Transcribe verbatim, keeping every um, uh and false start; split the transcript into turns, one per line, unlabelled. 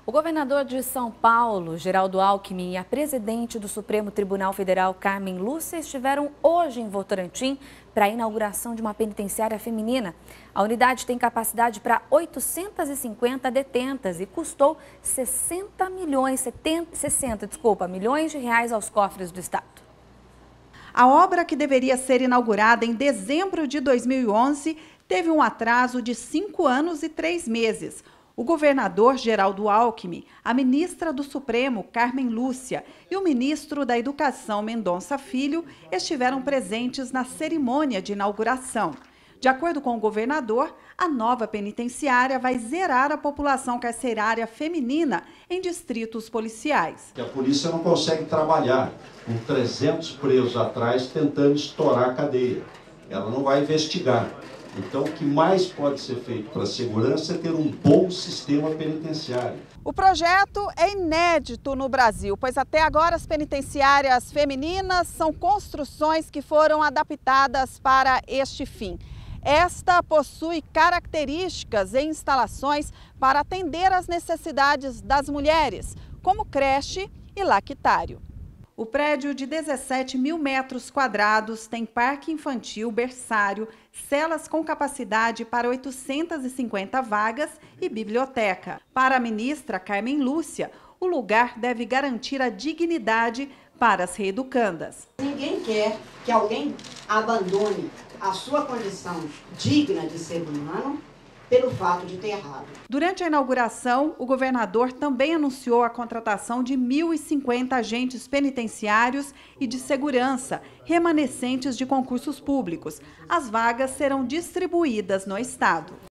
O governador de São Paulo, Geraldo Alckmin, e a presidente do Supremo Tribunal Federal, Carmen Lúcia, estiveram hoje em Votorantim para a inauguração de uma penitenciária feminina. A unidade tem capacidade para oitocentas e cinquenta detentas e custou sessenta milhões, setenta, sessenta, desculpa, milhões de reais aos cofres do Estado.
A obra, que deveria ser inaugurada em dezembro de dois mil e onze, teve um atraso de cinco anos e três meses. O governador Geraldo Alckmin, a ministra do Supremo, Carmen Lúcia, e o ministro da Educação, Mendonça Filho, estiveram presentes na cerimônia de inauguração. De acordo com o governador, a nova penitenciária vai zerar a população carcerária feminina em distritos policiais.
A polícia não consegue trabalhar com trezentos presos atrás tentando estourar a cadeia. Ela não vai investigar. Então, o que mais pode ser feito para a segurança é ter um bom sistema penitenciário.
O projeto é inédito no Brasil, pois até agora as penitenciárias femininas são construções que foram adaptadas para este fim. Esta possui características e instalações para atender às necessidades das mulheres, como creche e lactário. O prédio, de dezessete mil metros quadrados, tem parque infantil, berçário, celas com capacidade para oitocentas e cinquenta vagas e biblioteca. Para a ministra Carmen Lúcia, o lugar deve garantir a dignidade para as reeducandas.
Ninguém quer que alguém abandone a sua condição digna de ser humano pelo fato de ter errado.
Durante a inauguração, o governador também anunciou a contratação de mil e cinquenta agentes penitenciários e de segurança, remanescentes de concursos públicos. As vagas serão distribuídas no estado.